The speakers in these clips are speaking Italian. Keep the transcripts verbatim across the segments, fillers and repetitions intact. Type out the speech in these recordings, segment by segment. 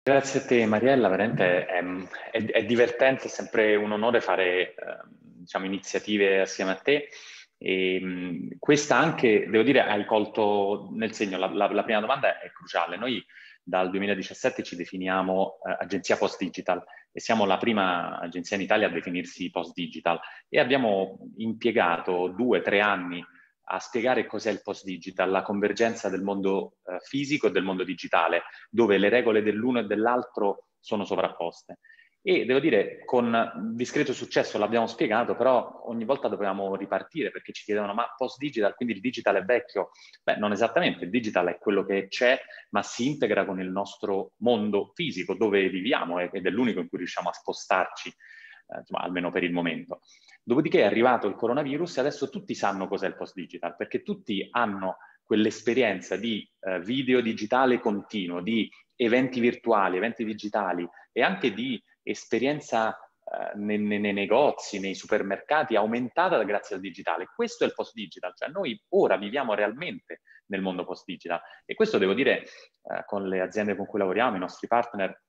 Grazie a te Mariella, veramente è, è- è divertente, è sempre un onore fare eh, diciamo, iniziative assieme a te. E, mh, questa anche, devo dire, hai colto nel segno, la, la- la prima domanda è cruciale. Noi dal duemiladiciassette ci definiamo eh, agenzia post-digital e siamo la prima agenzia in Italia a definirsi post-digital e abbiamo impiegato due o tre anni a spiegare cos'è il post-digital, la convergenza del mondo eh, fisico e del mondo digitale dove le regole dell'uno e dell'altro sono sovrapposte. E devo dire, con discreto successo l'abbiamo spiegato, però ogni volta dovevamo ripartire perché ci chiedevano, ma post-digital, quindi il digital è vecchio? Beh, non esattamente, il digital è quello che c'è, ma si integra con il nostro mondo fisico, dove viviamo ed è l'unico in cui riusciamo a spostarci, eh, insomma, almeno per il momento. Dopodiché è arrivato il coronavirus e adesso tutti sanno cos'è il post-digital, perché tutti hanno quell'esperienza di eh, video digitale continuo, di eventi virtuali, eventi digitali e anche di esperienza eh, nei, nei, negozi, nei supermercati aumentata grazie al digitale. Questo è il post-digital, cioè noi ora viviamo realmente nel mondo post-digital e questo devo dire eh, con le aziende con cui lavoriamo, i nostri partner,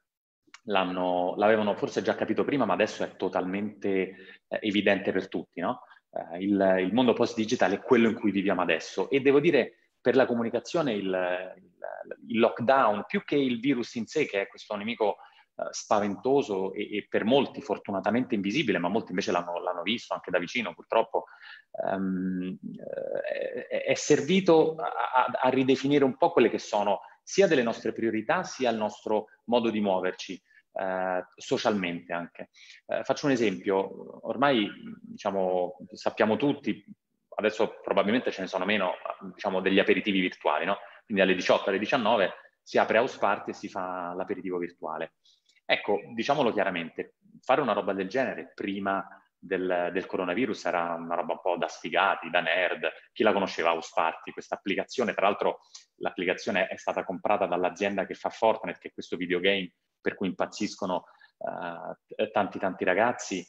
l'avevano forse già capito prima, ma adesso è totalmente eh, evidente per tutti, no? Eh, il, il mondo post-digital è quello in cui viviamo adesso e devo dire per la comunicazione il, il, il lockdown, più che il virus in sé, che è questo nemico eh, spaventoso e, e per molti fortunatamente invisibile, ma molti invece l'hanno, l'hanno visto anche da vicino purtroppo, ehm, è, è servito a, a ridefinire un po' quelle che sono sia delle nostre priorità, sia il nostro modo di muoverci. Eh, socialmente anche. Eh, faccio un esempio, ormai diciamo, sappiamo tutti, adesso probabilmente ce ne sono meno, diciamo, degli aperitivi virtuali, no? Quindi alle diciotto, alle diciannove si apre House Party e si fa l'aperitivo virtuale. Ecco, diciamolo chiaramente, fare una roba del genere prima del, del coronavirus era una roba un po' da sfigati, da nerd. Chi la conosceva House Party? Questa applicazione, tra l'altro l'applicazione è stata comprata dall'azienda che fa Fortnite, che è questo videogame per cui impazziscono uh, tanti tanti ragazzi.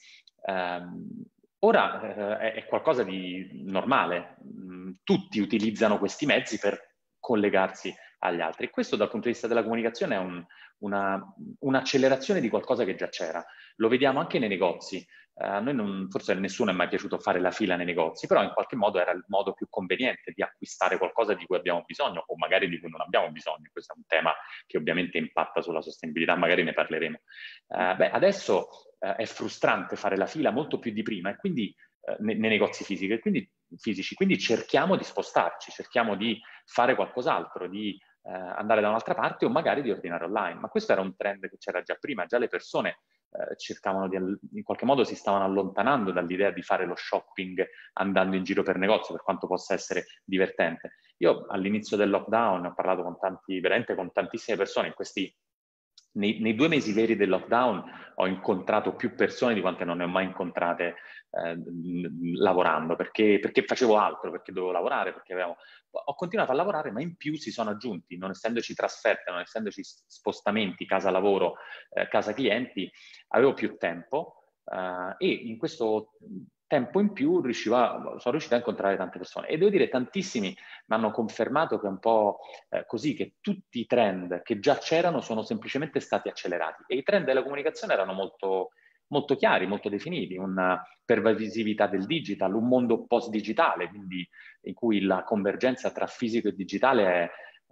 Um, ora uh, è, è qualcosa di normale. Mm, tutti utilizzano questi mezzi per collegarsi agli altri. E questo dal punto di vista della comunicazione è un, una, un'accelerazione di qualcosa che già c'era. Lo vediamo anche nei negozi. Uh, a noi non, forse a nessuno è mai piaciuto fare la fila nei negozi, però in qualche modo era il modo più conveniente di acquistare qualcosa di cui abbiamo bisogno o magari di cui non abbiamo bisogno. Questo è un tema che ovviamente impatta sulla sostenibilità, magari ne parleremo. Uh, beh, adesso uh, è frustrante fare la fila molto più di prima e quindi uh, nei, nei negozi fisici, quindi, fisici, quindi cerchiamo di spostarci, cerchiamo di fare qualcos'altro, di uh, andare da un'altra parte o magari di ordinare online. Ma questo era un trend che c'era già prima, già le persone Uh, cercavano di, in qualche modo si stavano allontanando dall'idea di fare lo shopping andando in giro per negozio, per quanto possa essere divertente. Io all'inizio del lockdown ho parlato con tanti, veramente con tantissime persone in questi nei, nei due mesi veri del lockdown ho incontrato più persone di quante non ne ho mai incontrate eh, lavorando, perché, perché facevo altro, perché dovevo lavorare, perché avevamo... Ho continuato a lavorare, ma in più si sono aggiunti, non essendoci trasferte, non essendoci spostamenti, casa lavoro, eh, casa clienti, avevo più tempo eh, e in questo tempo in più riusciva, sono riuscito a incontrare tante persone. E devo dire, tantissimi mi hanno confermato che è un po' eh, così, che tutti i trend che già c'erano sono semplicemente stati accelerati. E i trend della comunicazione erano molto, molto chiari, molto definiti, una pervasività del digital, un mondo post-digitale, quindi in cui la convergenza tra fisico e digitale è,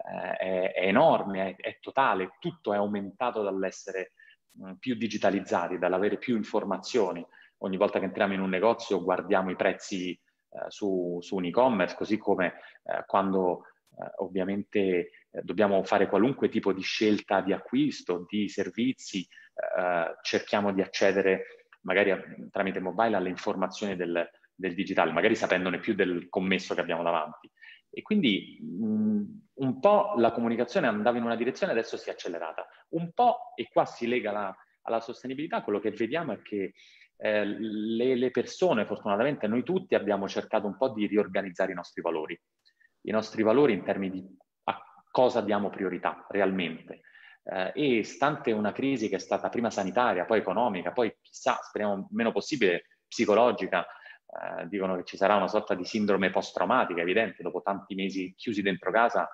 è, è enorme, è, è totale, tutto è aumentato dall'essere mh, più digitalizzati, dall'avere più informazioni. Ogni volta che entriamo in un negozio guardiamo i prezzi eh, su, su un e-commerce, così come eh, quando eh, ovviamente eh, dobbiamo fare qualunque tipo di scelta di acquisto, di servizi, eh, cerchiamo di accedere magari a, tramite mobile alle informazioni del, del digitale, magari sapendone più del commesso che abbiamo davanti. E quindi mh, un po' la comunicazione andava in una direzione, adesso si è accelerata. Un po', e qua si lega la, alla sostenibilità, quello che vediamo è che eh, le, le persone, fortunatamente noi tutti, abbiamo cercato un po' di riorganizzare i nostri valori. I nostri valori in termini di a cosa diamo priorità realmente. Eh, e stante una crisi che è stata prima sanitaria, poi economica, poi chissà, speriamo meno possibile, psicologica, eh, dicono che ci sarà una sorta di sindrome post-traumatica, evidente, dopo tanti mesi chiusi dentro casa,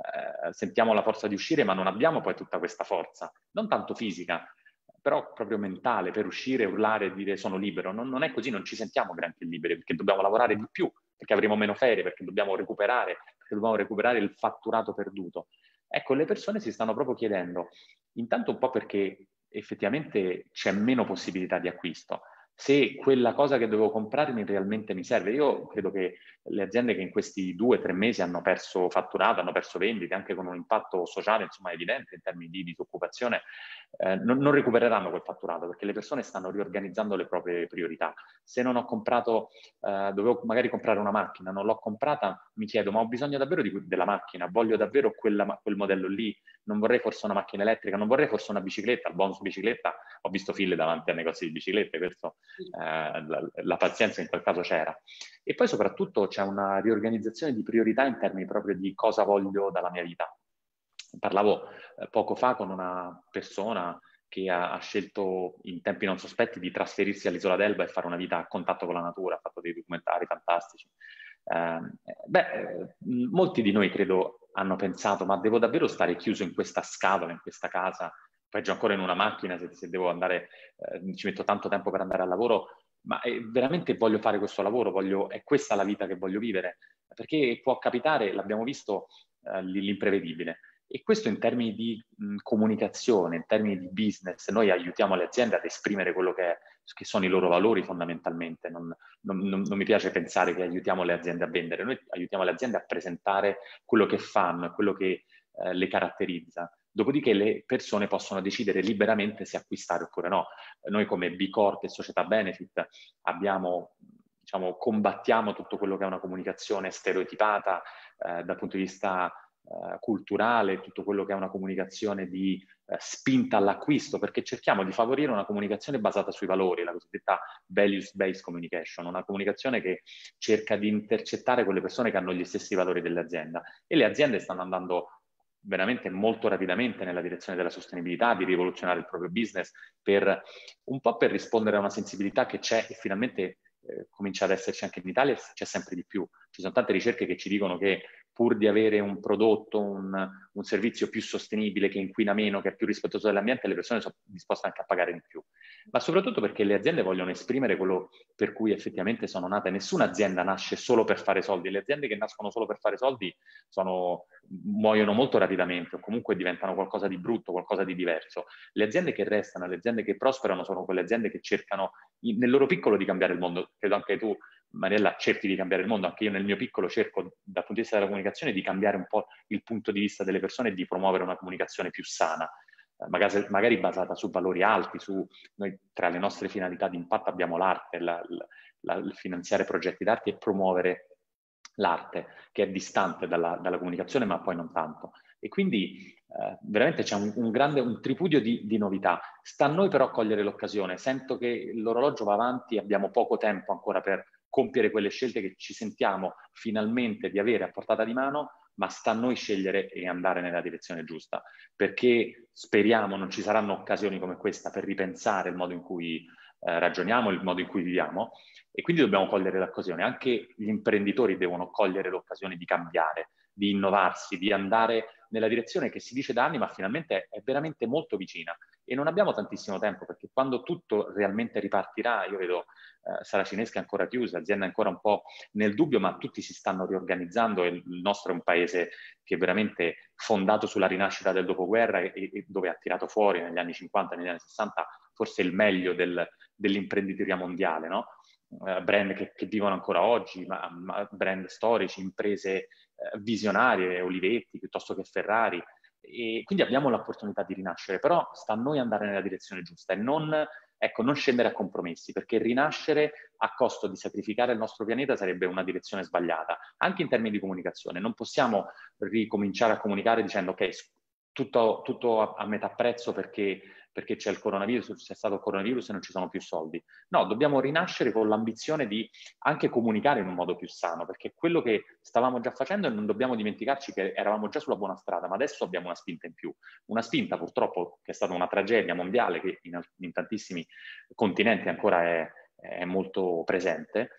eh, sentiamo la forza di uscire, ma non abbiamo poi tutta questa forza, non tanto fisica, però proprio mentale, per uscire, urlare e dire sono libero. Non, non è così, non ci sentiamo granché liberi, perché dobbiamo lavorare di più, perché avremo meno ferie, perché dobbiamo recuperare, perché dobbiamo recuperare il fatturato perduto. Ecco, le persone si stanno proprio chiedendo, intanto un po' perché effettivamente c'è meno possibilità di acquisto, se quella cosa che dovevo comprarmi realmente mi serve. Io credo che le aziende che in questi due o tre mesi hanno perso fatturato, hanno perso vendite, anche con un impatto sociale insomma evidente in termini di disoccupazione, eh, non, non recupereranno quel fatturato, perché le persone stanno riorganizzando le proprie priorità. Se non ho comprato, eh, dovevo magari comprare una macchina, non l'ho comprata, mi chiedo, ma ho bisogno davvero di, della macchina? Voglio davvero quella, quel modello lì? Non vorrei forse una macchina elettrica, non vorrei forse una bicicletta, il bonus bicicletta, ho visto file davanti a negozi di biciclette, questo, eh, la, la pazienza in quel caso c'era. E poi soprattutto c'è una riorganizzazione di priorità in termini proprio di cosa voglio dalla mia vita. Parlavo eh, poco fa con una persona che ha, ha scelto in tempi non sospetti di trasferirsi all'isola d'Elba e fare una vita a contatto con la natura, ha fatto dei documentari fantastici. Eh, beh, eh, molti di noi credo hanno pensato, ma devo davvero stare chiuso in questa scatola, in questa casa, peggio ancora in una macchina, se, se devo andare, eh, ci metto tanto tempo per andare al lavoro, ma eh, veramente voglio fare questo lavoro, voglio, è questa la vita che voglio vivere? Perché può capitare, l'abbiamo visto, eh, l'imprevedibile. E questo in termini di mh, comunicazione, in termini di business, noi aiutiamo le aziende ad esprimere quello che, è, che sono i loro valori fondamentalmente. Non, non, non, non mi piace pensare che aiutiamo le aziende a vendere, noi aiutiamo le aziende a presentare quello che fanno, quello che eh, le caratterizza. Dopodiché le persone possono decidere liberamente se acquistare oppure no. Noi come B Corp e Società Benefit abbiamo, diciamo, combattiamo tutto quello che è una comunicazione stereotipata eh, dal punto di vista eh, culturale, tutto quello che è una comunicazione di eh, spinta all'acquisto, perché cerchiamo di favorire una comunicazione basata sui valori, la cosiddetta values-based communication, una comunicazione che cerca di intercettare quelle persone che hanno gli stessi valori dell'azienda. E le aziende stanno andando veramente molto rapidamente nella direzione della sostenibilità, di rivoluzionare il proprio business, per un po' per rispondere a una sensibilità che c'è e finalmente eh, comincia ad esserci anche in Italia, c'è sempre di più. Ci sono tante ricerche che ci dicono che pur di avere un prodotto, un, un servizio più sostenibile, che inquina meno, che è più rispettoso dell'ambiente, le persone sono disposte anche a pagare di più. Ma soprattutto perché le aziende vogliono esprimere quello per cui effettivamente sono nate. Nessuna azienda nasce solo per fare soldi. Le aziende che nascono solo per fare soldi sono, muoiono molto rapidamente o comunque diventano qualcosa di brutto, qualcosa di diverso. Le aziende che restano, le aziende che prosperano sono quelle aziende che cercano in, nel loro piccolo di cambiare il mondo. Credo anche tu, Mariella, cerchi di cambiare il mondo, anche io nel mio piccolo cerco dal punto di vista della comunicazione di cambiare un po' il punto di vista delle persone e di promuovere una comunicazione più sana, eh, magari, magari basata su valori alti, su, noi tra le nostre finalità di impatto abbiamo l'arte, la, la, il finanziare progetti d'arte e promuovere l'arte, che è distante dalla, dalla comunicazione, ma poi non tanto. E quindi eh, veramente c'è un, un grande, un tripudio di, di novità. Sta a noi però cogliere l'occasione. Sento che l'orologio va avanti, abbiamo poco tempo ancora per compiere quelle scelte che ci sentiamo finalmente di avere a portata di mano, ma sta a noi scegliere e andare nella direzione giusta, perché speriamo non ci saranno occasioni come questa per ripensare il modo in cui eh, ragioniamo, il modo in cui viviamo, e quindi dobbiamo cogliere l'occasione. Anche gli imprenditori devono cogliere l'occasione di cambiare, di innovarsi, di andare nella direzione che si dice da anni, ma finalmente è veramente molto vicina. E non abbiamo tantissimo tempo, perché quando tutto realmente ripartirà, io vedo eh, Saracinesca ancora chiusa, azienda ancora un po' nel dubbio, ma tutti si stanno riorganizzando e il nostro è un paese che è veramente fondato sulla rinascita del dopoguerra e, e dove ha tirato fuori negli anni cinquanta, negli anni sessanta, forse il meglio del, dell'imprenditoria mondiale, no? Uh, brand che, che vivono ancora oggi, ma, ma brand storici, imprese uh, visionarie, Olivetti piuttosto che Ferrari, e quindi abbiamo l'opportunità di rinascere, però sta a noi andare nella direzione giusta e non, ecco, non scendere a compromessi, perché rinascere a costo di sacrificare il nostro pianeta sarebbe una direzione sbagliata, anche in termini di comunicazione. Non possiamo ricominciare a comunicare dicendo ok, tutto, tutto a, a metà prezzo perché perché c'è il coronavirus, c'è stato il coronavirus e non ci sono più soldi. No, dobbiamo rinascere con l'ambizione di anche comunicare in un modo più sano, perché quello che stavamo già facendo, e non dobbiamo dimenticarci che eravamo già sulla buona strada, ma adesso abbiamo una spinta in più. Una spinta purtroppo che è stata una tragedia mondiale che in, in tantissimi continenti ancora è, è molto presente,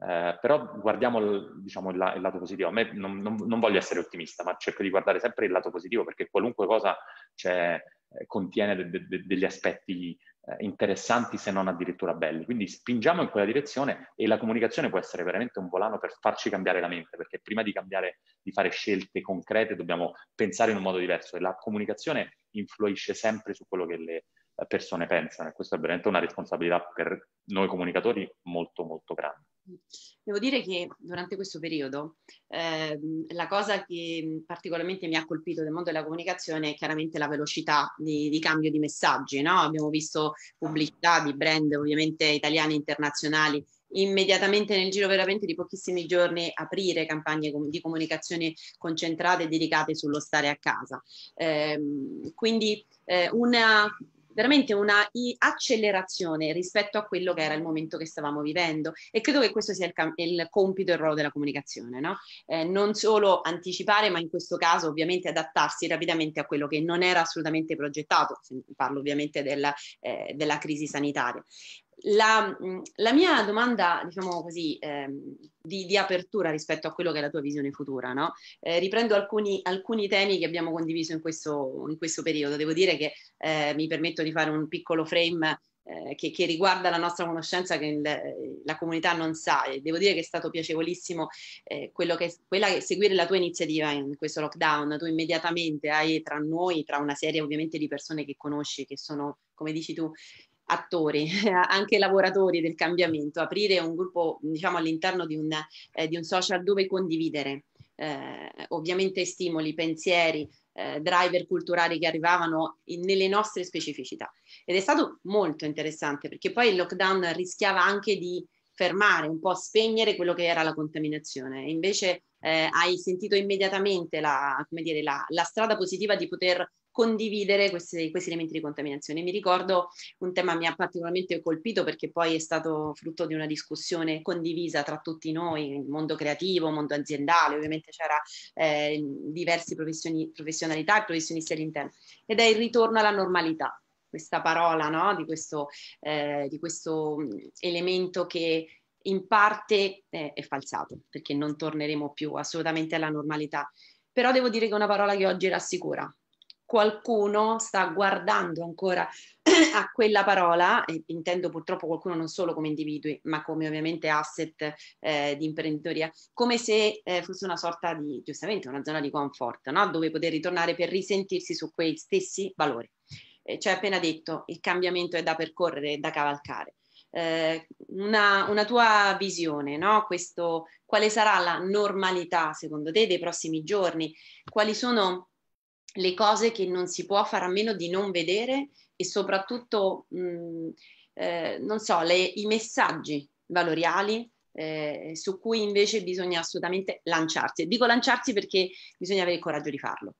Eh, però guardiamo il, diciamo, il, il lato positivo. A me non, non, non voglio essere ottimista, ma cerco di guardare sempre il lato positivo, perché qualunque cosa c'è, eh, contiene de, de, de, degli aspetti eh, interessanti, se non addirittura belli. Quindi spingiamo in quella direzione, e la comunicazione può essere veramente un volano per farci cambiare la mente, perché prima di cambiare, di fare scelte concrete, dobbiamo pensare in un modo diverso, e la comunicazione influisce sempre su quello che le persone pensano, e questa è veramente una responsabilità per noi comunicatori molto molto grande. Devo dire che durante questo periodo eh, la cosa che particolarmente mi ha colpito del mondo della comunicazione è chiaramente la velocità di, di cambio di messaggi, no? Abbiamo visto pubblicità di brand ovviamente italiani e internazionali immediatamente nel giro veramente di pochissimi giorni aprire campagne di comunicazione concentrate e dedicate sullo stare a casa. Eh, quindi eh, una veramente una accelerazione rispetto a quello che era il momento che stavamo vivendo, e credo che questo sia il, il compito e il ruolo della comunicazione, no? Eh, non solo anticipare, ma in questo caso ovviamente adattarsi rapidamente a quello che non era assolutamente progettato. Parlo ovviamente della, eh, della crisi sanitaria. La, la mia domanda, diciamo così, ehm, di, di apertura rispetto a quello che è la tua visione futura, no? Eh, riprendo alcuni, alcuni temi che abbiamo condiviso in questo, in questo periodo. Devo dire che eh, mi permetto di fare un piccolo frame eh, che, che riguarda la nostra conoscenza, che il, la comunità non sa, e devo dire che è stato piacevolissimo eh, quello che, quella che seguire la tua iniziativa in questo lockdown. Tu immediatamente hai tra noi, tra una serie ovviamente di persone che conosci, che sono, come dici tu, attori, anche lavoratori del cambiamento, aprire un gruppo, diciamo, all'interno di un, eh, di un social dove condividere eh, ovviamente stimoli, pensieri, eh, driver culturali che arrivavano in, nelle nostre specificità. Ed è stato molto interessante, perché poi il lockdown rischiava anche di fermare, un po' spegnere quello che era la contaminazione. E invece eh, hai sentito immediatamente la, come dire, la, la strada positiva di poter condividere questi, questi elementi di contaminazione. Mi ricordo un tema mi ha particolarmente colpito, perché poi è stato frutto di una discussione condivisa tra tutti noi, il mondo creativo, il mondo aziendale, ovviamente c'era eh, diverse professionalità e professionisti all'interno, ed è il ritorno alla normalità. Questa parola, no? Di questo, eh, di questo elemento che in parte eh, è falsato, perché non torneremo più assolutamente alla normalità. Però devo dire che è una parola che oggi rassicura. Qualcuno sta guardando ancora a quella parola, e intendo purtroppo qualcuno non solo come individui, ma come ovviamente asset eh, di imprenditoria, come se eh, fosse una sorta di, giustamente, una zona di comfort, no? Dove poter ritornare per risentirsi su quei stessi valori. Eh, ci hai appena detto, il cambiamento è da percorrere, è da cavalcare. Eh, una, una tua visione, no? Questo, quale sarà la normalità secondo te dei prossimi giorni? Quali sono le cose che non si può fare a meno di non vedere, e soprattutto mh, eh, non so, le, i messaggi valoriali eh, su cui invece bisogna assolutamente lanciarsi. Dico lanciarsi perché bisogna avere il coraggio di farlo.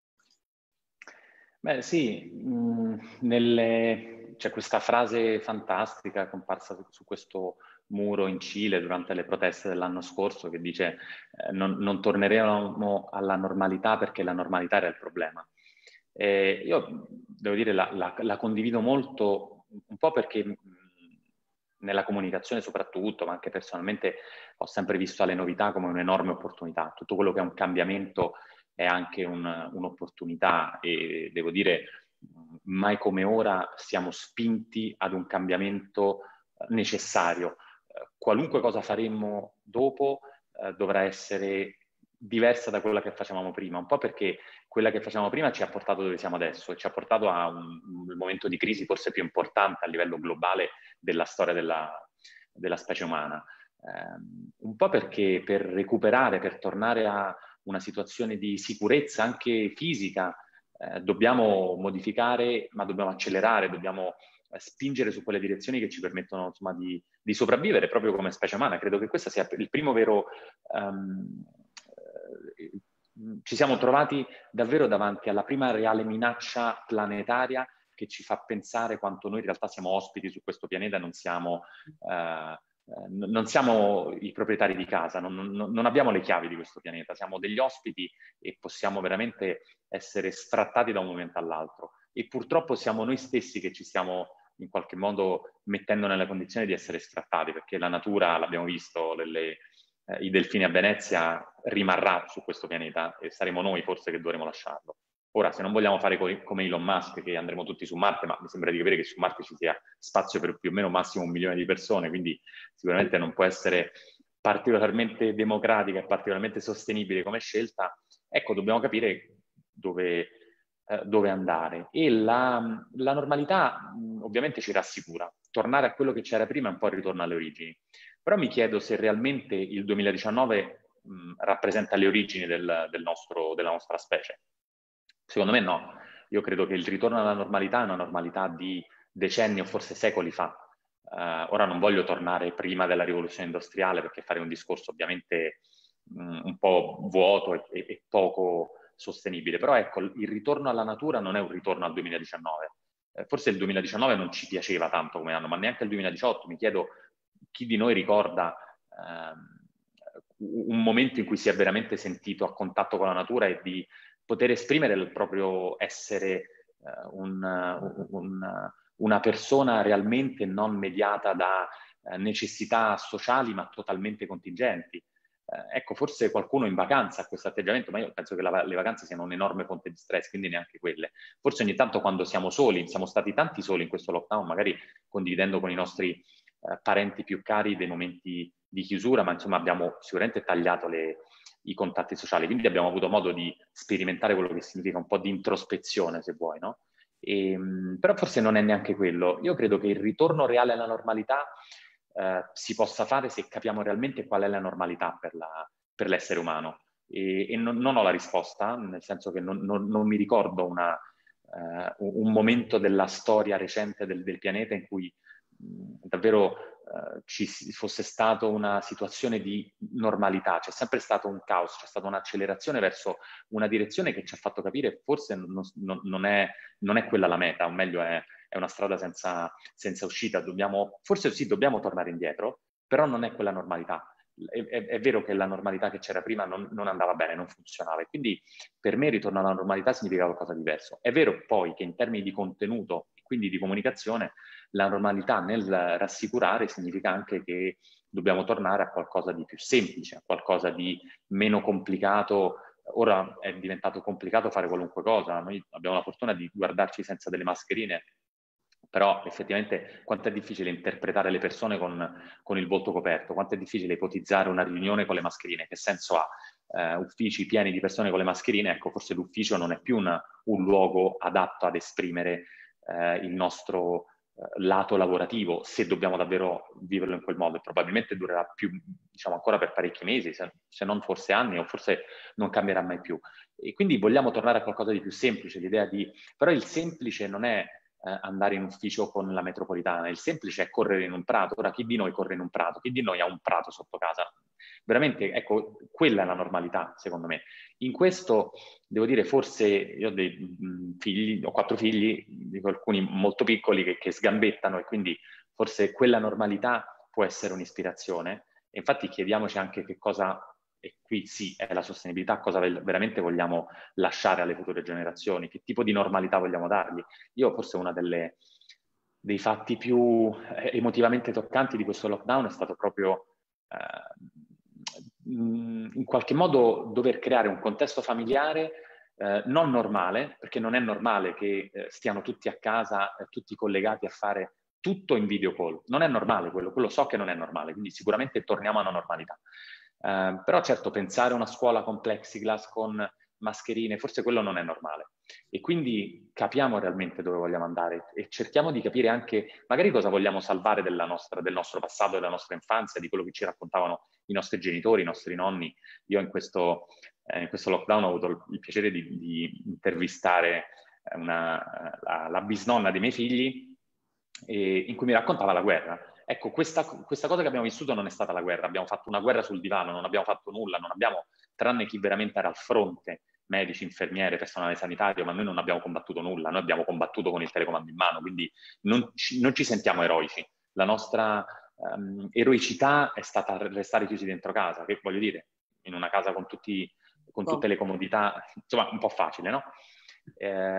Beh sì, mh, nelle... c'è questa frase fantastica comparsa su questo muro in Cile durante le proteste dell'anno scorso, che dice eh, non, non torneremo alla normalità perché la normalità era il problema. E io devo dire la, la, la condivido molto, un po' perché mh, nella comunicazione soprattutto, ma anche personalmente, ho sempre visto le novità come un'enorme opportunità. Tutto quello che è un cambiamento è anche un, un'opportunità, e devo dire mai come ora siamo spinti ad un cambiamento necessario. Eh, qualunque cosa faremmo dopo eh, dovrà essere diversa da quella che facevamo prima, un po' perché quella che facevamo prima ci ha portato dove siamo adesso, e ci ha portato a un, un momento di crisi forse più importante a livello globale della storia della, della specie umana. Eh, un po' perché per recuperare, per tornare a una situazione di sicurezza anche fisica, eh, dobbiamo modificare, ma dobbiamo accelerare, dobbiamo eh, spingere su quelle direzioni che ci permettono, insomma, di, di sopravvivere proprio come specie umana. Credo che questo sia il primo vero... Um, eh, ci siamo trovati davvero davanti alla prima reale minaccia planetaria che ci fa pensare quanto noi in realtà siamo ospiti su questo pianeta e non siamo... Uh, Eh, non siamo i proprietari di casa, non, non, non abbiamo le chiavi di questo pianeta, siamo degli ospiti e possiamo veramente essere sfrattati da un momento all'altro. E purtroppo siamo noi stessi che ci stiamo in qualche modo mettendo nella condizione di essere sfrattati, perché la natura, l'abbiamo visto, le, eh, i delfini a Venezia rimarrà su questo pianeta e saremo noi forse che dovremo lasciarlo. Ora, se non vogliamo fare co- come Elon Musk, che andremo tutti su Marte, ma mi sembra di capire che su Marte ci sia spazio per più o meno massimo un milione di persone, quindi sicuramente non può essere particolarmente democratica e particolarmente sostenibile come scelta. Ecco, dobbiamo capire dove, eh, dove andare. E la, la normalità mh, ovviamente ci rassicura. Tornare a quello che c'era prima è un po' il ritorno alle origini. Però mi chiedo se realmente il duemiladiciannove mh, rappresenta le origini del, del nostro, della nostra specie. Secondo me no. Io credo che il ritorno alla normalità è una normalità di decenni o forse secoli fa. Uh, ora non voglio tornare prima della rivoluzione industriale perché fare un discorso ovviamente mh, un po' vuoto e, e, e poco sostenibile, però ecco, il ritorno alla natura non è un ritorno al duemiladiciannove. Eh, forse il duemiladiciannove non ci piaceva tanto come anno, ma neanche il duemiladiciotto. Mi chiedo chi di noi ricorda ehm, un momento in cui si è veramente sentito a contatto con la natura e di poter esprimere il proprio essere eh, un, un, una persona realmente non mediata da eh, necessità sociali ma totalmente contingenti. Eh, ecco, forse qualcuno in vacanza ha questo atteggiamento, ma io penso che la, le vacanze siano un'enorme fonte di stress, quindi neanche quelle. Forse ogni tanto quando siamo soli, siamo stati tanti soli in questo lockdown, magari condividendo con i nostri eh, parenti più cari dei momenti di chiusura, ma insomma abbiamo sicuramente tagliato le, i contatti sociali, quindi abbiamo avuto modo di sperimentare quello che significa un po' di introspezione, se vuoi, no? E, però forse non è neanche quello. Io credo che il ritorno reale alla normalità eh, si possa fare se capiamo realmente qual è la normalità per, la, per l'essere umano. E, e non, non ho la risposta, nel senso che non, non, non mi ricordo una, eh, un momento della storia recente del, del pianeta in cui mh, davvero Uh, ci fosse stata una situazione di normalità, c'è sempre stato un caos, c'è stata un'accelerazione verso una direzione che ci ha fatto capire forse non, non, non, è, non è quella la meta, o meglio è, è una strada senza, senza uscita, dobbiamo, forse sì, dobbiamo tornare indietro, però non è quella normalità. È, è, è vero che la normalità che c'era prima non, non andava bene, non funzionava, e quindi per me ritorno alla normalità significa qualcosa di diverso. È vero poi che in termini di contenuto e quindi di comunicazione la normalità nel rassicurare significa anche che dobbiamo tornare a qualcosa di più semplice, a qualcosa di meno complicato. Ora è diventato complicato fare qualunque cosa, noi abbiamo la fortuna di guardarci senza delle mascherine, però effettivamente quanto è difficile interpretare le persone con, con il volto coperto, quanto è difficile ipotizzare una riunione con le mascherine, che senso ha? Eh, uffici pieni di persone con le mascherine, ecco, forse l'ufficio non è più una, un luogo adatto ad esprimere eh, il nostro lato lavorativo, se dobbiamo davvero viverlo in quel modo, e probabilmente durerà più, diciamo, ancora per parecchi mesi, se, se non forse anni, o forse non cambierà mai più. E quindi vogliamo tornare a qualcosa di più semplice, l'idea di, però il semplice non è eh, andare in ufficio con la metropolitana, il semplice è correre in un prato. Ora, chi di noi corre in un prato? Chi di noi ha un prato sotto casa? Veramente, ecco, quella è la normalità, secondo me. In questo, devo dire, forse io ho dei mh, figli, ho quattro figli, dico alcuni molto piccoli che, che sgambettano, e quindi forse quella normalità può essere un'ispirazione. E infatti chiediamoci anche che cosa, e qui sì è la sostenibilità, cosa veramente vogliamo lasciare alle future generazioni, che tipo di normalità vogliamo dargli. Io forse una delle dei fatti più eh, emotivamente toccanti di questo lockdown è stato proprio eh, in qualche modo dover creare un contesto familiare eh, non normale, perché non è normale che eh, stiano tutti a casa, eh, tutti collegati a fare tutto in video call. Non è normale quello, quello so che non è normale, quindi sicuramente torniamo alla normalità. Eh, però certo, pensare a una scuola con plexiglass, con mascherine, forse quello non è normale. E quindi capiamo realmente dove vogliamo andare e cerchiamo di capire anche magari cosa vogliamo salvare della nostra, del nostro passato, della nostra infanzia, di quello che ci raccontavano i nostri genitori, i nostri nonni. Io in questo, eh, in questo lockdown ho avuto il, il piacere di, di intervistare una, la, la bisnonna dei miei figli, e, in cui mi raccontava la guerra. Ecco, questa, questa cosa che abbiamo vissuto non è stata la guerra, abbiamo fatto una guerra sul divano, non abbiamo fatto nulla, non abbiamo, tranne chi veramente era al fronte, medici, infermiere, personale sanitario, ma noi non abbiamo combattuto nulla, noi abbiamo combattuto con il telecomando in mano, quindi non ci, non ci sentiamo eroici. La nostra um, eroicità è stata restare chiusi dentro casa, che voglio dire, in una casa con, tutti, con tutte le comodità, insomma un po' facile, no? Eh,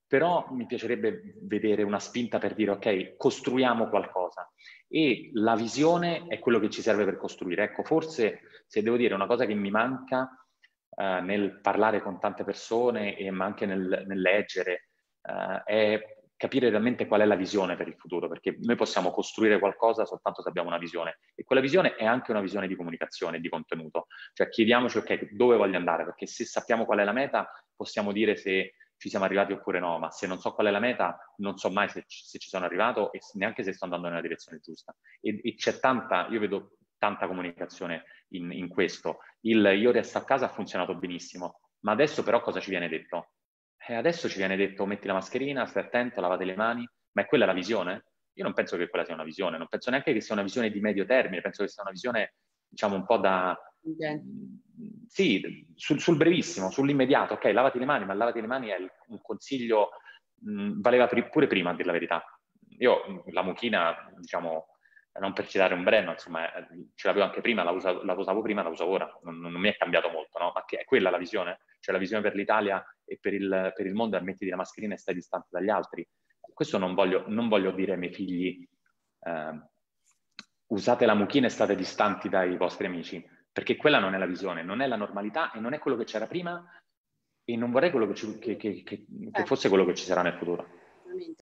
però mi piacerebbe vedere una spinta per dire ok, costruiamo qualcosa. E la visione è quello che ci serve per costruire. Ecco, forse se devo dire una cosa che mi manca eh, nel parlare con tante persone e ma anche nel, nel leggere eh, è capire realmente qual è la visione per il futuro, perché noi possiamo costruire qualcosa soltanto se abbiamo una visione, e quella visione è anche una visione di comunicazione, di contenuto. Cioè chiediamoci ok, dove voglio andare, perché se sappiamo qual è la meta possiamo dire se ci siamo arrivati oppure no, ma se non so qual è la meta non so mai se ci, se ci sono arrivato e neanche se sto andando nella direzione giusta. E, e c'è tanta, io vedo tanta comunicazione in, in questo. Il io resto a casa ha funzionato benissimo, ma adesso però cosa ci viene detto? Eh, adesso ci viene detto metti la mascherina, stai attento, lavate le mani, ma è quella la visione? Io non penso che quella sia una visione, non penso neanche che sia una visione di medio termine, penso che sia una visione, diciamo, un po' da... Okay. Sì, sul, sul brevissimo, sull'immediato, ok, lavati le mani, ma lavati le mani è il, un consiglio, mh, valeva pri- pure prima, a dire la verità. Io la mucchina, diciamo, non per citare un brand, insomma, ce l'avevo anche prima, la, usa, la usavo prima, la uso ora, non, non mi è cambiato molto, no? Ma che è quella la visione? Cioè la visione per l'Italia e per il, per il mondo è mettiti la mascherina e stai distante dagli altri. Questo non voglio, non voglio dire ai miei figli eh, usate la mucchina e state distanti dai vostri amici, perché quella non è la visione, non è la normalità e non è quello che c'era prima e non vorrei quello che, ci, che, che, che, che fosse quello che ci sarà nel futuro.